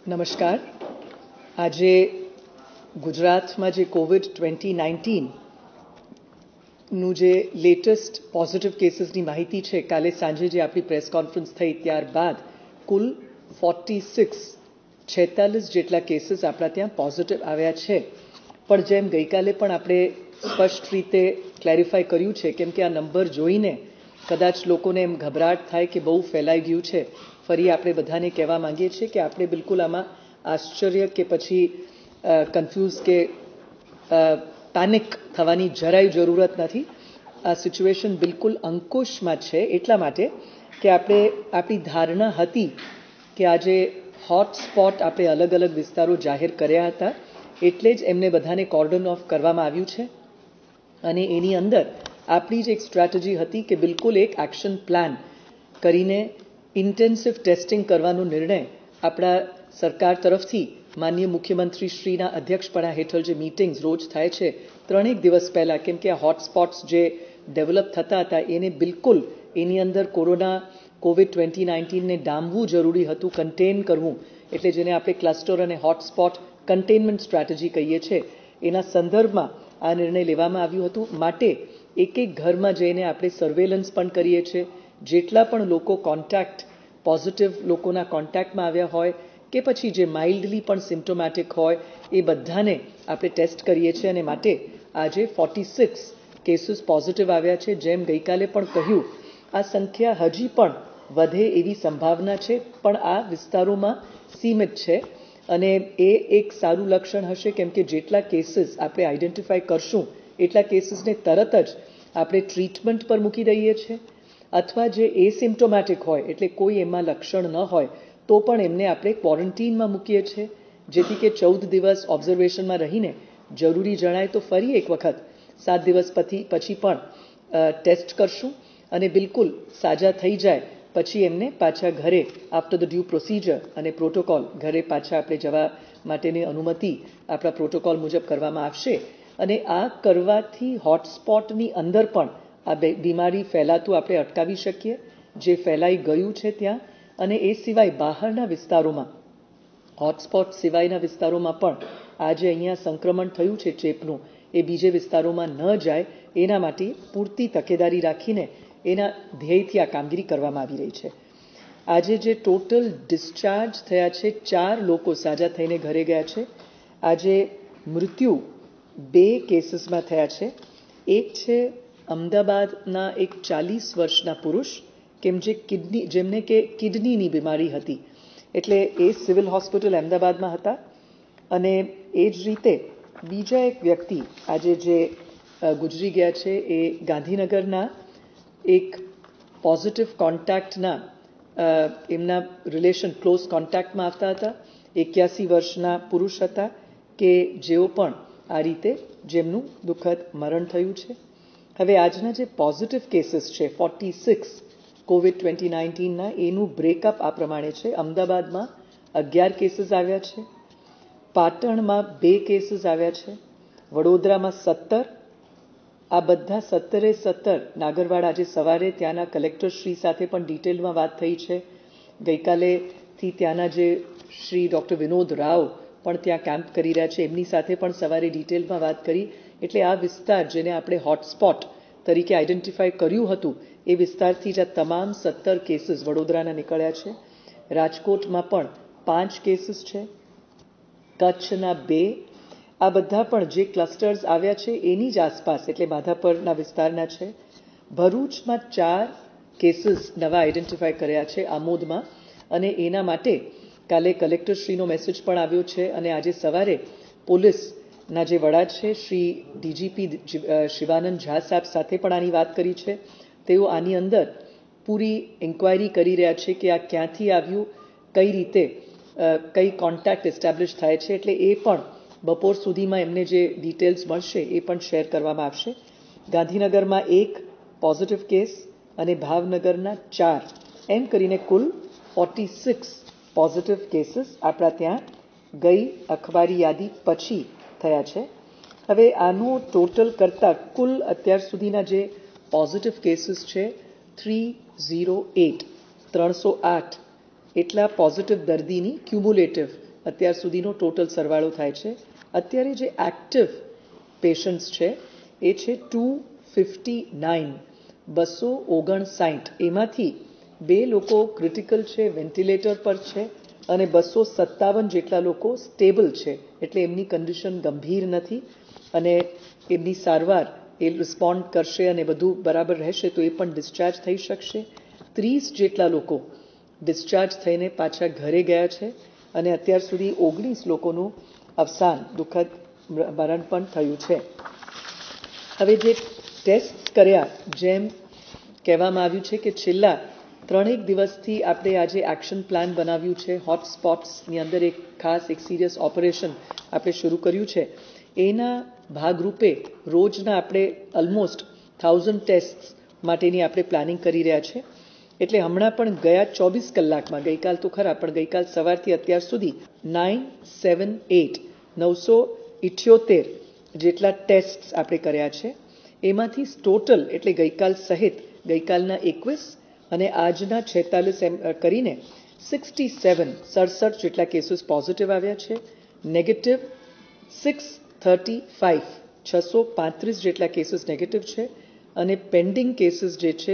નમસ્કાર. આજે ગુજરાતમાં જે કોવિડ-2019નું જે લેટેસ્ટ પોઝિટિવ કેસીસની માહિતી છે, કાલે સાંજે જે આપણી પ્રેસ કોન્ફરન્સ થઈ ત્યારબાદ કુલ 46 જેટલા કેસીસ આપણા ત્યાં પોઝિટિવ આવ્યા છે. પણ જેમ ગઈકાલે પણ આપણે સ્પષ્ટ રીતે ક્લેરિફાય કર્યું છે, કેમ કે આ નંબર જોઈને કદાચ લોકોને એમ ગભરાટ થાય કે બહુ ફેલાઈ ગયું છે. ફરી આપણે બધાને કહેવા માંગીએ છીએ કે આપણે બિલકુલ આમાં આશ્ચર્ય કે પછી કન્ફ્યુઝ કે પેનિક થવાની જરાય જરૂરત નથી. આ સિચ્યુએશન બિલકુલ અંકુશમાં છે, એટલા માટે કે આપણી ધારણા હતી કે આજે હોટસ્પોટ આપણે અલગ અલગ વિસ્તારો જાહેર કર્યા હતા, એટલે જ એમને બધાને કોર્ડન ઓફ કરવામાં આવ્યું છે. અને એની અંદર આપણી જ એક સ્ટ્રેટેજી હતી કે બિલકુલ એક એક્શન પ્લાન કરીને ઇન્ટેન્સિવ ટેસ્ટિંગ કરવાનો નિર્ણય આપણા સરકાર તરફથી માનનીય મુખ્યમંત્રી શ્રીના અધ્યક્ષપણા હેઠળ જે મીટિંગ્સ રોજ થાય છે, 3 દિવસ પહેલા, કેમ કે આ હોટસ્પોટ્સ જે ડેવલપ થતા હતા એને બિલકુલ એની અંદર કોવિડ-2019ને ડામવું જરૂરી હતું, કન્ટેન કરવું, એટલે જેને આપણે ક્લસ્ટર અને હોટસ્પોટ કન્ટેનમેન્ટ સ્ટ્રેટેજી કહીએ છીએ, એના સંદર્ભમાં આ નિર્ણય લેવામાં આવ્યું હતું. માટે એક ઘરમાં જઈને આપણે સર્વેલન્સ પણ કરીએ છીએ. જેટલા પણ લોકો પોઝિટિવ લોકોના કોન્ટેક્ટમાં આવ્યા હોય કે પછી જે માઇલ્ડલી પણ સિમ્પ્ટોમેટિક હોય, એ બધાને આપણે ટેસ્ટ કરીએ છીએ. અને માટે આજે 46 કેસીસ પોઝિટિવ આવ્યા છે. જેમ ગઈકાલે પણ કહ્યું, આ સંખ્યા હજી પણ વધે એવી સંભાવના છે, પણ આ વિસ્તારોમાં સીમિત છે. અને એ એક સારું લક્ષણ હશે, કેમ કે જેટલા કેસીસ આપણે આઈડેન્ટિફાય કરશું એટલા કેસીસને તરત જ આપણે ટ્રીટમેન્ટ પર મૂકી દઈએ છીએ, અથવા જે એસિમ્પ્ટોમેટિક હોય, એટલે કોઈ એમાં લક્ષણ ન હોય તો પણ એમને આપણે ક્વોરન્ટીનમાં મૂકીએ છીએ, જેથી કે 14 દિવસ ઓબ્ઝર્વેશનમાં રહીને જરૂરી જણાય તો ફરી એક વખત 7 દિવસ પછી પણ ટેસ્ટ કરશું. અને બિલકુલ સાજા થઈ જાય પછી એમને પાછા ઘરે આફ્ટર ધ ડ્યુ પ્રોસિજર અને પ્રોટોકોલ ઘરે પાછા આપણે જવા માટેની અનુમતિ આપણા પ્રોટોકોલ મુજબ કરવામાં આવશે. અને આ કરવાથી હોટસ્પોટની અંદર પણ આ બીમારી ફેલાતું આપણે અટકાવી શકીએ, જે ફેલાઈ ગયું છે ત્યાં. અને એ સિવાય બહારના વિસ્તારોમાં, હોટસ્પોટ સિવાયના વિસ્તારોમાં પણ આ જે અહીંયા સંક્રમણ થયું છે ચેપનું, એ બીજે વિસ્તારોમાં ન જાય એના માટે પૂરતી તકેદારી રાખીને એના ધ્યેયથી આ કામગીરી કરવામાં આવી રહી છે. આજે જે ટોટલ ડિસ્ચાર્જ થયા છે, 4 લોકો સાજા થઈને ઘરે ગયા છે. આજે મૃત્યુ 2 કેસીસમાં થયા છે. એક છે અમદાવાદના એક 40 વર્ષના પુરુષ, જેમને કે કિડનીની બીમારી હતી, એટલે એ સિવિલ હોસ્પિટલ અમદાવાદમાં હતા. અને એ જ રીતે બીજા એક વ્યક્તિ આજે જે ગુજરી ગયા છે, એ ગાંધીનગરના એક પોઝિટિવ કોન્ટેક્ટના એમના રિલેશન ક્લોઝ કોન્ટેક્ટમાં આવતા હતા. 81 વર્ષના પુરુષ હતા કે જેઓ પણ આ રીતે જેમનું દુઃખદ મરણ થયું છે. હવે આજના જે પોઝિટિવ કેસીસ છે 46 કોવિડ-2019ના, એનું બ્રેકઅપ આ પ્રમાણે છે. અમદાવાદમાં 11 કેસીસ આવ્યા છે, પાટણમાં 2 કેસીસ આવ્યા છે, વડોદરામાં 17. આ બધા 17 નાગરવાડા આજે સવારે ત્યાંના કલેક્ટર શ્રી સાથે પણ ડિટેલમાં વાત થઈ છે. ગઈકાલેથી ત્યાંના જે શ્રી ડૉક્ટર વિનોદ રાવ પણ ત્યાં કેમ્પ કરી રહ્યા છે, એમની સાથે પણ સવારે ડિટેલમાં વાત કરી. એટલે આ વિસ્તાર જેને આપણે હોટસ્પોટ તરીકે આઈડેન્ટિફાય કર્યું હતું, એ વિસ્તારથી જ આ તમામ 17 કેસીસ વડોદરાના નીકળ્યા છે. રાજકોટમાં પણ 5 કેસીસ છે, કચ્છના 2. આ બધા પણ જે ક્લસ્ટર્સ આવ્યા છે એની જ આસપાસ, એટલે માધાપરના વિસ્તારના છે. ભરૂચમાં 4 કેસીસ નવા આઈડેન્ટિફાય કર્યા છે આમોદમાં, અને એના માટે કાલે કલેક્ટરશ્રીનો મેસેજ પણ આવ્યો છે. અને આજે સવારે પોલીસના જે વડા છે શ્રી ડીજીપી શિવાનંદ ઝા સાહેબ સાથે પણ આની વાત કરી છે. તેઓ આની અંદર પૂરી ઇન્ક્વાયરી કરી રહ્યા છે કે આ ક્યાંથી આવ્યું, કઈ રીતે કઈ કોન્ટેક્ટ એસ્ટાબ્લિશ થાય છે. એટલે એ પણ બપોર સુધીમાં એમને જે ડિટેલ્સ મળશે એ પણ શેર કરવામાં આવશે. ગાંધીનગરમાં 1 પોઝિટિવ કેસ અને ભાવનગરના 4, એમ કરીને કુલ 46 પોઝિટિવ કેસીસ આપણા ત્યાં ગઈ અખબારી યાદી પછી થયા છે. હવે આનું ટોટલ કરતાં કુલ અત્યાર સુધીના જે પોઝિટિવ કેસીસ છે 308 એટલા પોઝિટિવ દર્દીની ક્યુમ્યુલેટિવ અત્યાર સુધીનો ટોટલ સરવાળો થાય છે. અત્યારે જે એક્ટિવ પેશન્ટ્સ છે એ છે 259, 259. એમાંથી 2 લોકો ક્રિટિકલ છે, વેન્ટિલેટર પર છે, અને 257 જેટલા લોકો સ્ટેબલ છે, એટલે એમની કન્ડિશન ગંભીર નથી અને એમની સારવાર એ રિસ્પોન્ડ કરશે અને બધું બરાબર રહેશે તો એ પણ ડિસ્ચાર્જ થઈ શકશે. 30 જેટલા લોકો ડિસ્ચાર્જ થઈને પાછા ઘરે ગયા છે અને અત્યાર સુધી 19 લોકોનું અવસાન દુઃખદ મરણ પણ થયું છે. હવે જે ટેસ્ટ કર્યા, જેમ કહેવામાં આવ્યું છે કે છેલ્લા 3 દિવસથી આપણે આજે એક્શન પ્લાન બનાવ્યું છે. હોટસ્પોટ્સની અંદર એક ખાસ એક સિરિયસ ઓપરેશન આપણે શરૂ કર્યું છે. એના ભાગરૂપે રોજના આપણે ઓલમોસ્ટ 1000 ટેસ્ટ માટેની આપણે પ્લાનિંગ કરી રહ્યા છે. એટલે હમણાં પણ ગયા 24 કલાકમાં, ગઈકાલ તો ખરા પણ ગઈકાલ સવારથી અત્યાર સુધી 978 જેટલા ટેસ્ટ આપણે કર્યા છે. એમાંથી ટોટલ એટલે ગઈકાલ સહિત ગઈકાલના 21 અને આજના 46 કરીને 67 જેટલા કેસીસ પોઝિટિવ આવ્યા છે. નેગેટિવ 635 જેટલા કેસીસ નેગેટિવ છે અને પેન્ડિંગ કેસીસ જે છે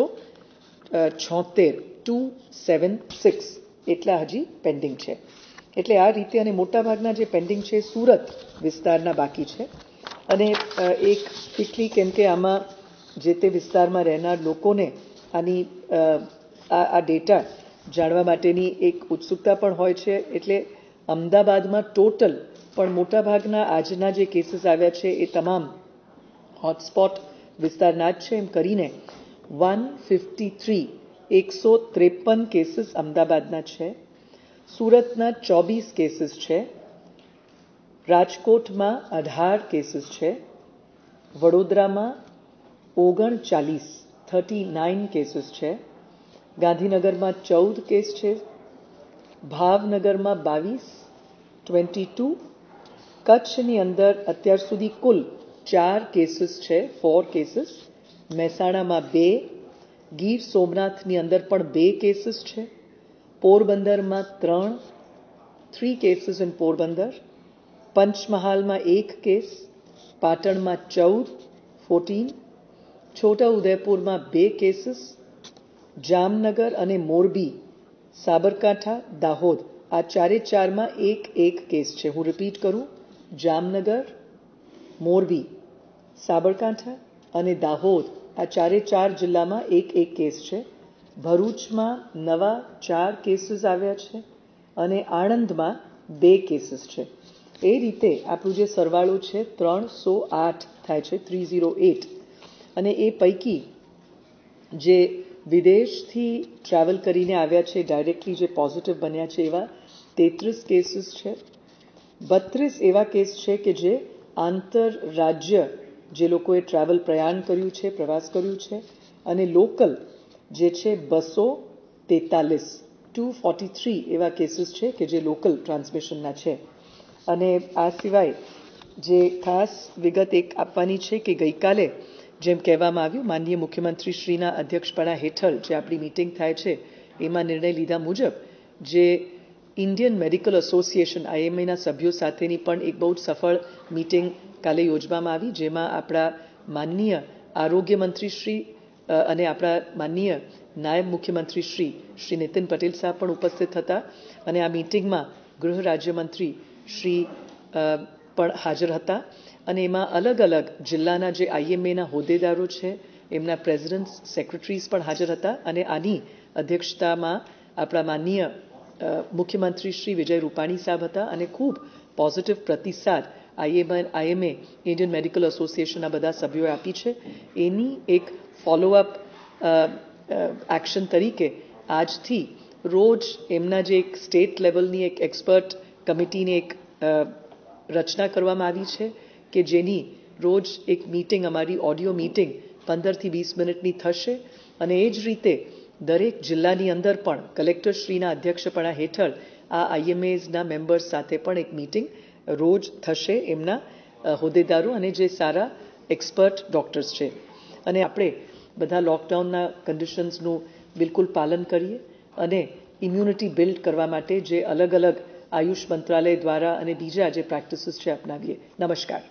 276 એટલા હજી પેન્ડિંગ છે. એટલે આ રીતે અને મોટાભાગના જે પેન્ડિંગ છે સુરત વિસ્તારના બાકી છે. અને એક ક્વિકલી કેમ કે આમાં જે તે વિસ્તારમાં રહેનાર લોકોને આની આ ડેટા જાણવા માટેની એક ઉત્સુકતા પણ હોય છે. એટલે અમદાવાદમાં ટોટલ પણ મોટાભાગના આજના જે કેસીસ આવ્યા છે એ તમામ હોટસ્પોટ વિસ્તારના જ છે. એમ કરીને 153 કેસીસ અમદાવાદના છે. સુરતના 24 કેસીસ છે. રાજકોટમાં 18 કેસીસ છે. વડોદરામાં 39 કેસીસ છે. ગાંધીનગરમાં 14 કેસ છે. ભાવનગરમાં 22. કચ્છની અંદર અત્યાર સુધી કુલ 4 કેસીસ છે, 4 કેસીસ. મહેસાણામાં 2, ગીર સોમનાથની અંદર પણ 2 કેસીસ છે. પોરબંદરમાં 3 કેસીસ ઇન પોરબંદર. પંચમહાલમાં 1 કેસ. પાટણમાં 14. છોટાઉદેપુરમાં 2 કેસીસ. જામનગર અને મોરબી, સાબરકાંઠા, દાહોદ આ 4માં 1 કેસ છે. હું રિપીટ કરું, જામનગર, મોરબી, સાબરકાંઠા અને દાહોદ આ 4 જિલ્લામાં 1 કેસ છે. ભરૂચમાં નવા 4 કેસીસ આવ્યા છે અને આણંદમાં 2 કેસીસ છે. એ રીતે આપણું જે સરવાળો છે 308 થાય છે, 308. અને એ પૈકી જે વિદેશથી ટ્રાવેલ કરીને આવ્યા છે, ડાયરેક્ટલી જે પોઝિટિવ બન્યા છે એવા 33 કેસીસ છે. 32 એવા કેસ છે કે જે આંતરરાજ્ય જે લોકોએ ટ્રાવેલ પ્રયાણ કર્યું છે, પ્રવાસ કર્યું છે. અને લોકલ જે છે 243 એવા કેસીસ છે કે જે લોકલ ટ્રાન્સમિશનના છે. અને આ સિવાય જે ખાસ વિગત એક આપવાની છે કે ગઈકાલે જેમ કહેવામાં આવ્યું, માનનીય મુખ્યમંત્રી શ્રીના અધ્યક્ષપણા હેઠળ જે આપણી મીટિંગ થાય છે એમાં નિર્ણય લીધા મુજબ જે ઇન્ડિયન મેડિકલ એસોસિએશન IMAના સભ્યો સાથેની પણ એક બહુ જ સફળ મીટિંગ કાલે યોજવામાં આવી, જેમાં આપણા માનનીય આરોગ્ય મંત્રી શ્રી અને આપણા માનનીય નાયબ મુખ્યમંત્રી શ્રી નીતિન પટેલ સાહેબ પણ ઉપસ્થિત હતા. અને આ મીટિંગમાં ગૃહ રાજ્યમંત્રી શ્રી પણ હાજર હતા. અને એમાં અલગ અલગ જિલ્લાના જે IMAના હોદ્દેદારો છે, એમના પ્રેસિડેન્ટ, સેક્રેટરીઝ પણ હાજર હતા. અને આની અધ્યક્ષતામાં આપણા માનનીય મુખ્યમંત્રી શ્રી વિજય રૂપાણી સાહેબ હતા. અને ખૂબ પોઝિટિવ પ્રતિસાદ IMA ઇન્ડિયન મેડિકલ એસોસિએશનના બધા સભ્યોએ આપી છે. એની એક ફોલોઅપ એક્શન તરીકે આજથી રોજ એમના જે એક સ્ટેટ લેવલની એક એક્સપર્ટ કમિટીની એક રચના કરવામાં આવી છે કે જેની રોજ એક મીટિંગ, અમારી ઓડિયો મીટિંગ 15 થી 20 મિનિટની થશે. અને એ જ રીતે દરેક જિલ્લાની અંદર પણ કલેક્ટરશ્રીના અધ્યક્ષપણા હેઠળ આ IMAsના મેમ્બર્સ સાથે પણ એક મીટિંગ રોજ થશે, એમના હોદ્દેદારો અને જે સારા એક્સપર્ટ ડોક્ટર્સ છે. અને આપણે બધા લોકડાઉનના કન્ડિશન્સનું બિલકુલ પાલન કરીએ અને ઇમ્યુનિટી બિલ્ડ કરવા માટે જે અલગ અલગ આયુષ મંત્રાલય દ્વારા અને બીજા જે પ્રેક્ટિસીસ છે અપનાવીએ. નમસ્કાર.